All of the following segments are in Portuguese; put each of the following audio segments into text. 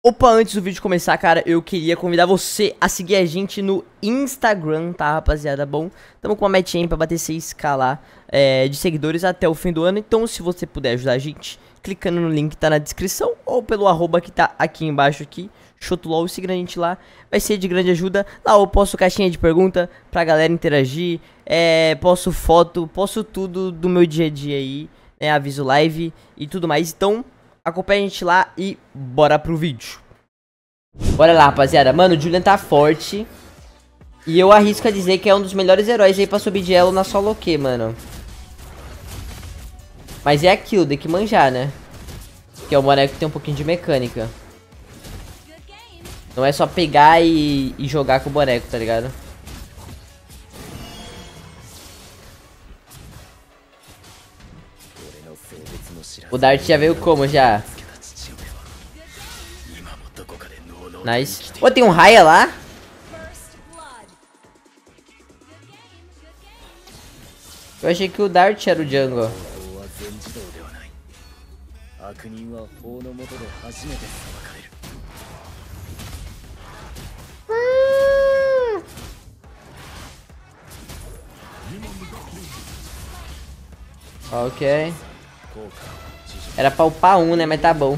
Opa, antes do vídeo começar, cara, eu queria convidar você a seguir a gente no Instagram, tá, rapaziada? Bom, tamo com uma metinha pra bater 6k lá de seguidores até o fim do ano. Então, se você puder ajudar a gente, clicando no link que tá na descrição ou pelo arroba que tá aqui embaixo aqui, Xotolol, seguindo a gente lá, vai ser de grande ajuda. Lá eu posto caixinha de pergunta pra galera interagir, posto foto, posto tudo do meu dia a dia aí, aviso live e tudo mais. Então, acompanha a gente lá e bora pro vídeo. Bora lá, rapaziada. Mano, o Julian tá forte. E eu arrisco a dizer que é um dos melhores heróis aí pra subir de elo na solo Q, mano. Mas é aquilo, tem que manjar, né? Que é um boneco que tem um pouquinho de mecânica. Não é só pegar e jogar com o boneco, tá ligado? O Dart já veio como já? Nice. Ô, tem um Raya lá? Eu achei que o Dart era o jungle. Ok. Era pra upar um, né? Mas tá bom.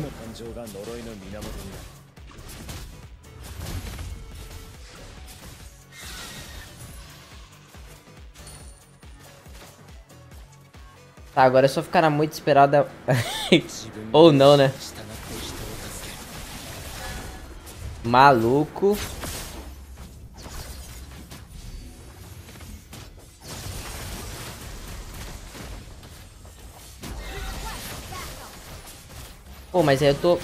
Tá, agora é só ficar na moita esperada. Ou não, né? Maluco. Pô, mas aí eu tô...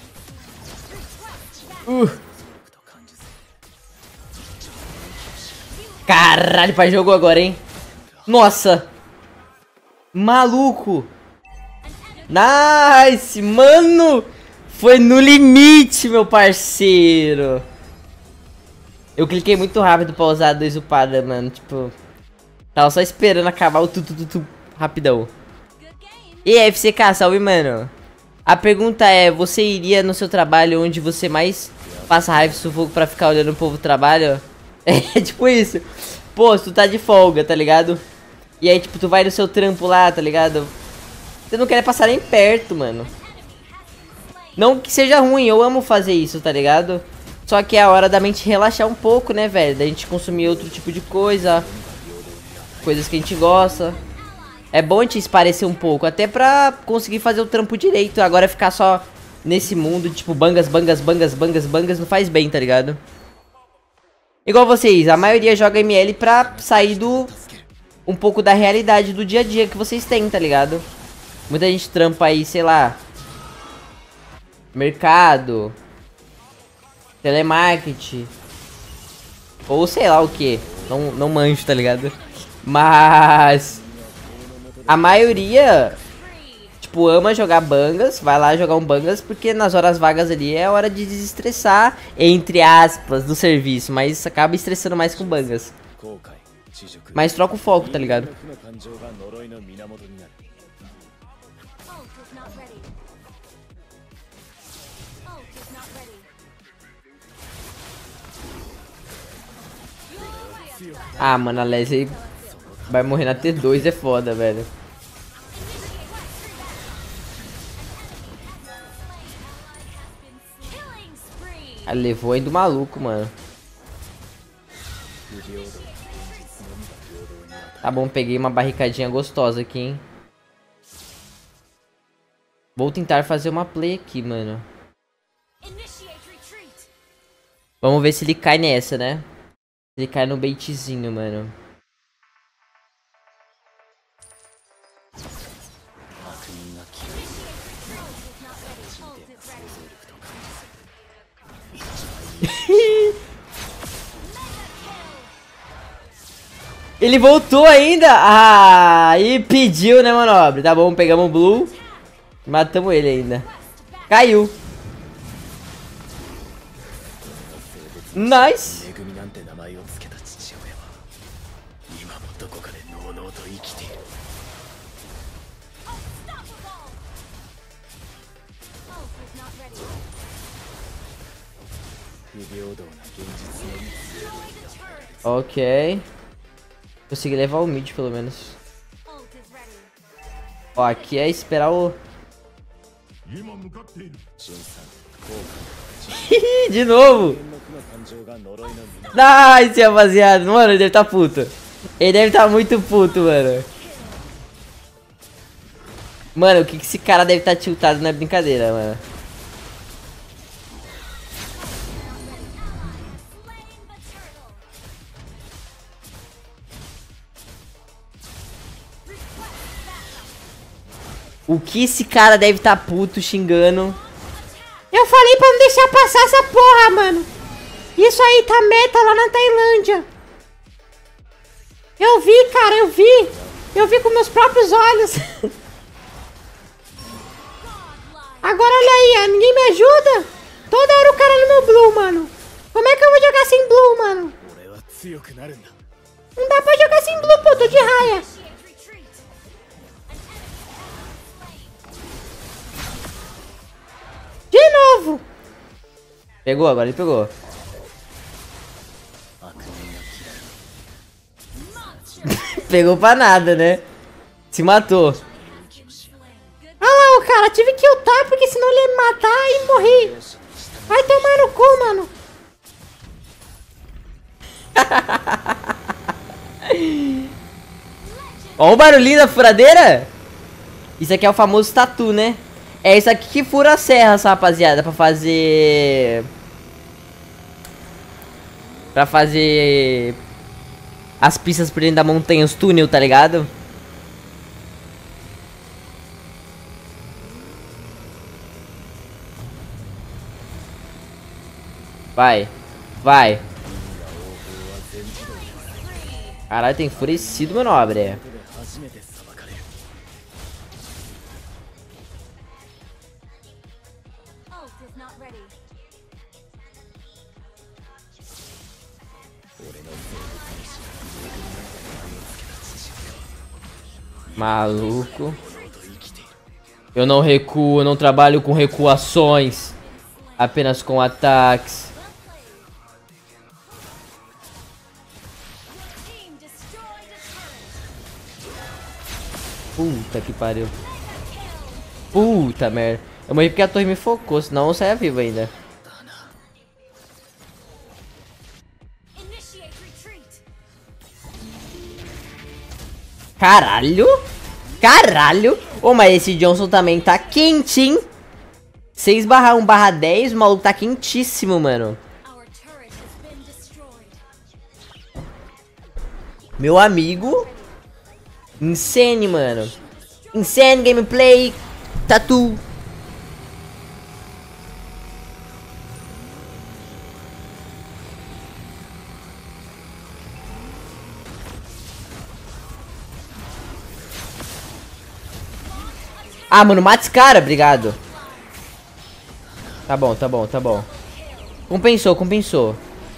Caralho, pai, jogou agora, hein? Nossa! Maluco! Nice! Mano! Foi no limite, meu parceiro! Eu cliquei muito rápido pra usar 2 upada, mano. Tipo... Tava só esperando acabar o tu rapidão. E aí, FCK, salve, mano! A pergunta é, você iria no seu trabalho onde você mais passa raiva e sufoco pra ficar olhando o povo trabalho? É tipo isso. Pô, se tu tá de folga, tá ligado? E aí, tipo, tu vai no seu trampo lá, tá ligado? Você não quer passar nem perto, mano. Não que seja ruim, eu amo fazer isso, tá ligado? Só que é a hora da mente relaxar um pouco, né, velho? Da gente consumir outro tipo de coisa. Coisas que a gente gosta. É bom a gente esparecer um pouco, até pra conseguir fazer o trampo direito. Agora ficar só nesse mundo, tipo, bangas, não faz bem, tá ligado? Igual vocês, a maioria joga ML pra sair do... um pouco da realidade do dia a dia que vocês têm, tá ligado? Muita gente trampa aí, sei lá, mercado, telemarketing, ou sei lá o que. Não manjo, tá ligado? Mas a maioria, tipo, ama jogar bangas, vai lá jogar um bangas, porque nas horas vagas ali é hora de desestressar, entre aspas, do serviço, mas acaba estressando mais com bangas. Mas troca o foco, tá ligado? Ah, mano, a Leslie vai morrer na T2, é foda, velho. Ela levou aí do maluco, mano. Tá bom, peguei uma barricadinha gostosa aqui, hein. Vou tentar fazer uma play aqui, mano. Vamos ver se ele cai nessa, né? Se ele cai no baitzinho, mano. Ele voltou ainda? Ah, e pediu, né, manobre? Tá bom, pegamos o Blue. Matamos ele ainda. Caiu. Nice. Ok. Consegui levar o mid, pelo menos. Ó, aqui é esperar o... De novo! Nice, rapaziada. Mano, ele deve tá puto. Ele deve tá muito puto, mano. Mano, o que esse cara deve tá tiltado não é brincadeira, mano. O que esse cara deve tá puto xingando. Eu falei pra não deixar passar essa porra, mano. Isso aí tá meta lá na Tailândia. Eu vi, cara, eu vi. Eu vi com meus próprios olhos. Agora olha aí, ninguém me ajuda. Toda hora o cara no meu blue, mano. Como é que eu vou jogar sem blue, mano? Não dá pra jogar sem blue, pô, tô de raia. De novo. Pegou, agora ele pegou. Pegou pra nada, né? Se matou. Ah lá, o cara, tive que ultar porque senão ele ia me matar e morri. Vai tomar no cu, mano. Ó o barulhinho da furadeira. Isso aqui é o famoso tatu, né? É isso aqui que fura a serra, rapaziada, pra fazer... as pistas por dentro da montanha, os túnel, tá ligado? Vai, vai. Caralho, tem enfurecido, meu nobre. Maluco. Eu não recuo, eu não trabalho com recuações. Apenas com ataques. Puta que pariu. Puta merda. Eu morri porque a torre me focou, senão eu saia vivo ainda. Caralho. Caralho. Ô, mas esse Johnson também tá quente, hein? 6/1/10, o maluco tá quentíssimo, mano. Meu amigo. Insane, mano. Insane gameplay. Tatu. Ah, mano, mata esse cara, obrigado. Tá bom, tá bom, tá bom. Compensou, compensou.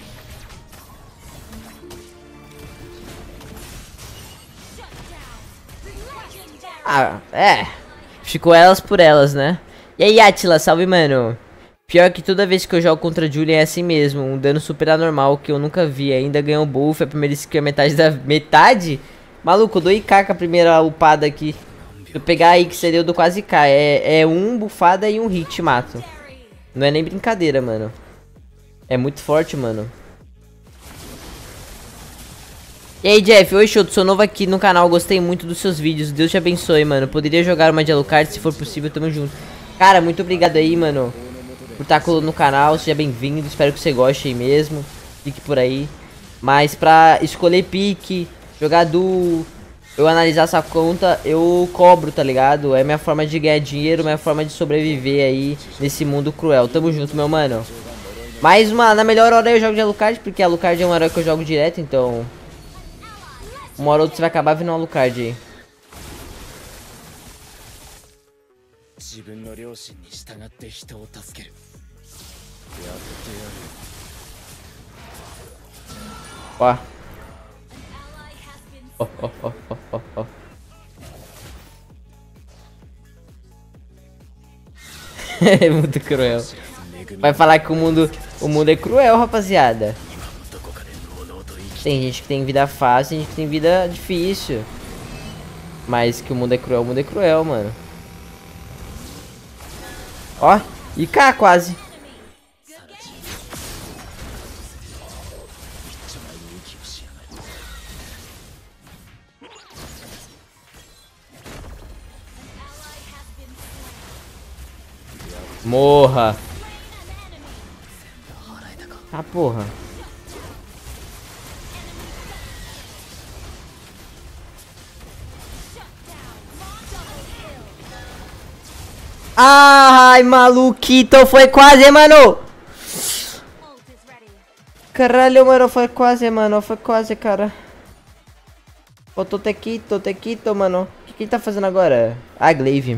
Ah, é. Ficou elas por elas, né? E aí, Atila, salve, mano. Pior que toda vez que eu jogo contra a Julian é assim mesmo. Um dano super anormal que eu nunca vi. Ainda ganhou um buff, a primeira skill é metade da... Metade? Maluco, eu dou IK com a primeira upada aqui. Se eu pegar aí que seria, eu dou quase IK. É um bufada e um hit, mato. Não é nem brincadeira, mano. É muito forte, mano. E aí, Jeff, oi, show, sou novo aqui no canal, gostei muito dos seus vídeos, Deus te abençoe, mano. Poderia jogar uma de Alucard, se for possível, tamo junto. Cara, muito obrigado aí, mano, por estar colando no canal, seja bem-vindo, espero que você goste aí mesmo. Fique por aí. Mas pra escolher pique, jogar duo, eu analisar essa conta, eu cobro, tá ligado? É minha forma de ganhar dinheiro, minha forma de sobreviver aí nesse mundo cruel. Tamo junto, meu mano. Mais uma, na melhor hora eu jogo de Alucard, porque Alucard é um herói que eu jogo direto, então... Uma hora ou outra você vai acabar vindo um Alucard aí. Ó. Ó, ó, ó, ó, ó, ó. É muito cruel. Vai falar que o mundo é cruel, rapaziada. Tem gente que tem vida fácil, tem gente que tem vida difícil. Mas que o mundo é cruel, mano. Ó, e cá quase. Morra. Ah, porra. Ai, maluquito, foi quase, mano. Caralho, mano, foi quase, mano. Foi quase, cara. Ô, Totequito, mano. O que ele tá fazendo agora? Ah, Glaive.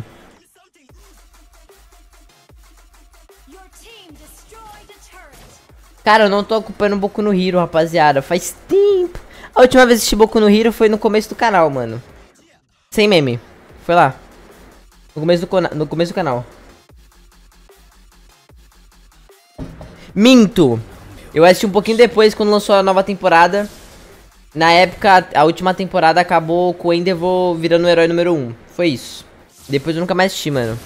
Cara, eu não tô ocupando Boku no Hero, rapaziada. Faz tempo. A última vez que assisti Boku no Hero foi no começo do canal, mano. Sem meme. Foi lá. No começo do canal. Minto. Eu assisti um pouquinho depois, quando lançou a nova temporada. Na época, a última temporada acabou com o Endeavor virando o herói número 1. Foi isso. Depois eu nunca mais assisti, mano.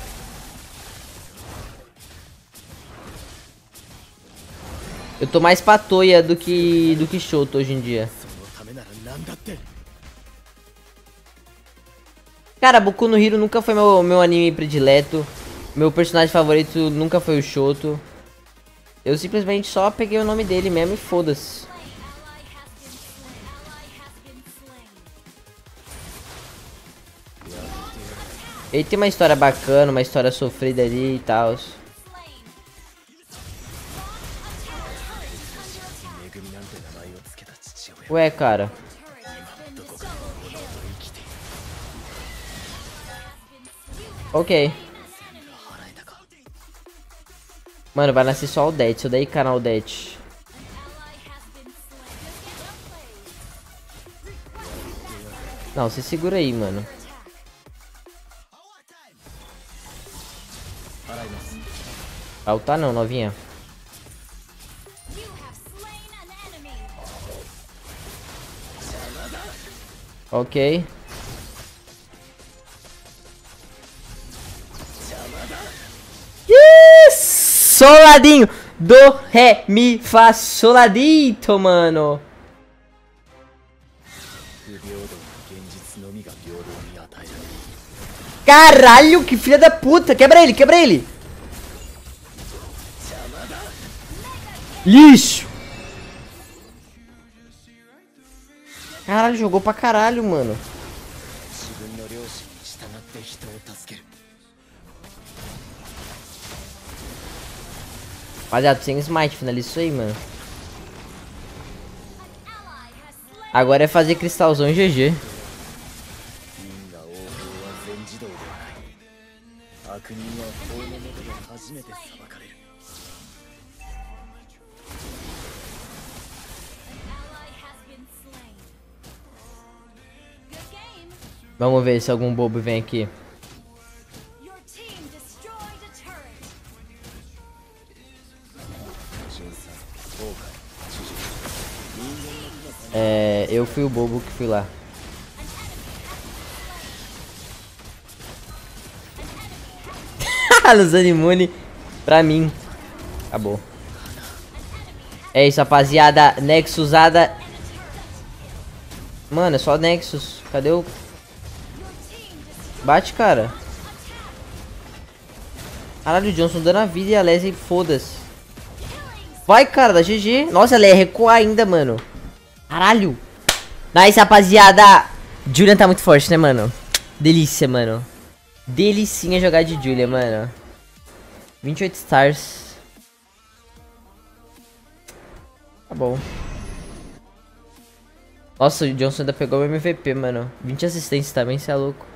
Eu tô mais pra Toya do que Shoto hoje em dia. Cara, Boku no Hero nunca foi meu anime predileto. Meu personagem favorito nunca foi o Shoto. Eu simplesmente só peguei o nome dele mesmo e foda-se. Ele tem uma história bacana, uma história sofrida ali e tal. Ué, cara. Ok. Mano, vai nascer só o Det. Isso daí, canal Det. Não, você segura aí, mano. Altar não, novinha. Ok. Soladinho. Do, ré, mi, fá, soladito, mano. Caralho, que filha da puta. Quebra ele, quebra ele. Lixo. Caralho, jogou pra caralho, mano. Rapaziada, sem smite, finaliza isso aí, mano. Agora é fazer cristalzão em GG. Vamos ver se algum bobo vem aqui. Eu fui o bobo que fui lá. Luzane imune pra mim. Acabou. É isso, rapaziada. Nexus usada. Mano, é só Nexus. Cadê o... Bate, cara. Caralho, o Johnson dando a vida e a Leslie, foda-se. Vai, cara, da GG. Nossa, ela ia recuar ainda, mano. Caralho. Nice, rapaziada. Julian tá muito forte, né, mano? Delícia, mano. Delicinha jogar de Julian, mano. 28 stars. Tá bom. Nossa, o Johnson ainda pegou o MVP, mano. 20 assistências também, cê é louco.